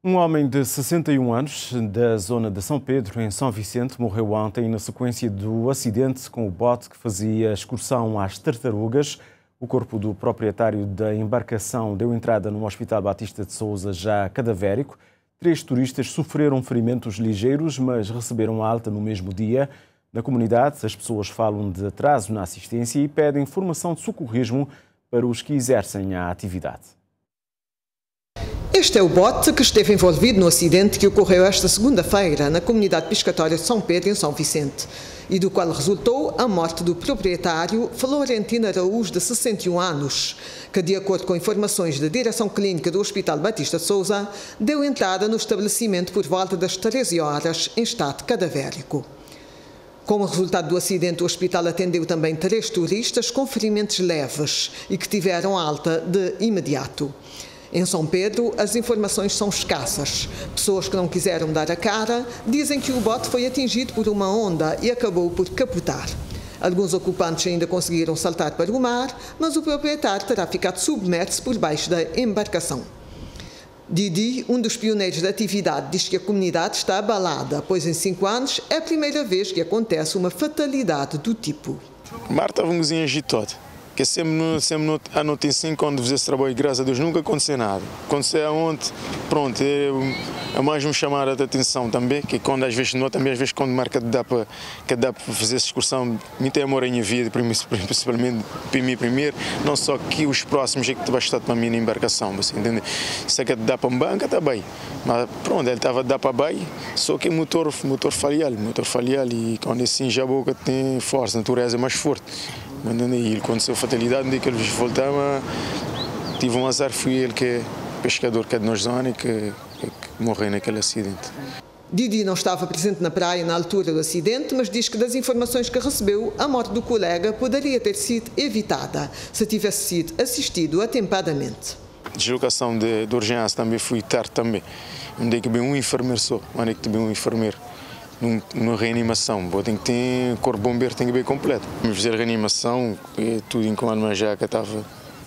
Um homem de 61 anos, da zona de São Pedro, em São Vicente, morreu ontem na sequência do acidente com o bote que fazia excursão às tartarugas. O corpo do proprietário da embarcação deu entrada no Hospital Batista de Sousa, já cadavérico. 3 turistas sofreram ferimentos ligeiros, mas receberam alta no mesmo dia. Na comunidade, as pessoas falam de atraso na assistência e pedem formação de socorrismo para os que exercem a atividade. Este é o bote que esteve envolvido no acidente que ocorreu esta segunda-feira na comunidade pescatória de São Pedro, em São Vicente, e do qual resultou a morte do proprietário, Florentino Araújo, de 61 anos, que, de acordo com informações da Direção Clínica do Hospital Batista de Sousa, deu entrada no estabelecimento por volta das 13 horas, em estado cadavérico. Como resultado do acidente, o hospital atendeu também 3 turistas com ferimentos leves e que tiveram alta de imediato. Em São Pedro, as informações são escassas. Pessoas que não quiseram dar a cara dizem que o bote foi atingido por uma onda e acabou por capotar. Alguns ocupantes ainda conseguiram saltar para o mar, mas o proprietário terá ficado submerso por baixo da embarcação. Didi, um dos pioneiros da atividade, diz que a comunidade está abalada, pois em 5 anos é a primeira vez que acontece uma fatalidade do tipo. O mar estávamos em agitado. Que sempre a noite assim, quando fizesse trabalho, graças a Deus, nunca aconteceu nada. Aconteceu ontem, pronto, é mais um chamar a atenção também, que quando às vezes não, também às vezes quando marca que dá para fazer essa excursão, me tem amor em minha vida, principalmente para mim primeiro, não só que os próximos é que vai estar para mim na embarcação, você entende? Se é que dá para uma banca, está bem, mas pronto, ele estava a dar para bem, só que o motor falhou e quando assim já a boca tem força, a natureza é mais forte. E aconteceu fatalidade, onde eles voltaram, tive um azar, fui ele que é pescador, que é de nossa zona e que morreu naquele acidente. Didi não estava presente na praia na altura do acidente, mas diz que das informações que recebeu, a morte do colega poderia ter sido evitada se tivesse sido assistido atempadamente. Deslocação de urgência também fui tarde também, onde é que bem um enfermeiro só, onde é que bem um enfermeiro. Numa reanimação, tem que ter corpo bombeiro, tem que ver completo. Vamos fazer a reanimação, tudo enquanto mas já que estava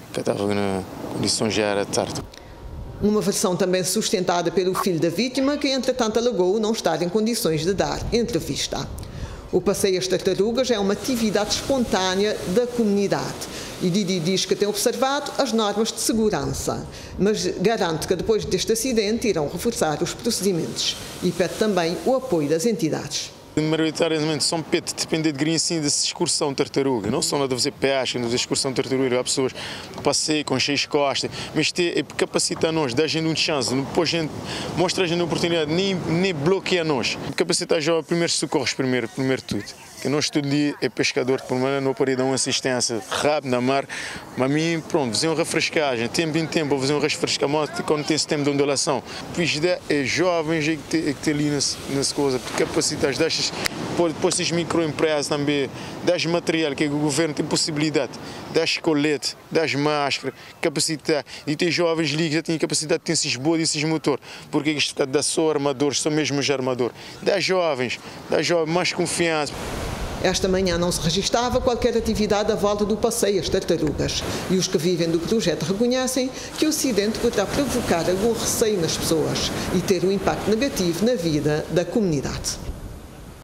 na condição já era tarde. Uma versão também sustentada pelo filho da vítima, que entretanto alegou não estar em condições de dar entrevista. O passeio às tartarugas é uma atividade espontânea da comunidade e Didi diz que tem observado as normas de segurança, mas garante que depois deste acidente irão reforçar os procedimentos e pede também o apoio das entidades. Maioritariamente São Pedro depende de assim dessa excursão tartaruga, não só nada a fazer pesca, não fazer excursão tartaruga, há pessoas que passeiam com cheias costas, mas capacita a nós, dá a gente uma chance, depois a gente mostra a gente a oportunidade, nem bloqueia a nós. Capacita já primeiros socorros, primeiro tudo. Que nós todo dia é pescador, por menos não pode dar uma assistência rápida na mar, mas a mim, pronto, fazer uma refrescagem, tempo em tempo, fazer um refrescamento quando tem esse tempo de ondulação. Pois é jovens que tem ali nessa coisa, capacitar, depois essas microempresas também, das material que o governo tem possibilidade, das coletes, das máscaras, capacitar, e tem jovens ali que já têm capacidade de ter esses bodes e esses motores, porque isto dá só armadores, só mesmo os armadores, das jovens, mais confiança. Esta manhã não se registava qualquer atividade à volta do passeio às tartarugas e os que vivem do projeto reconhecem que o acidente poderá provocar algum receio nas pessoas e ter um impacto negativo na vida da comunidade.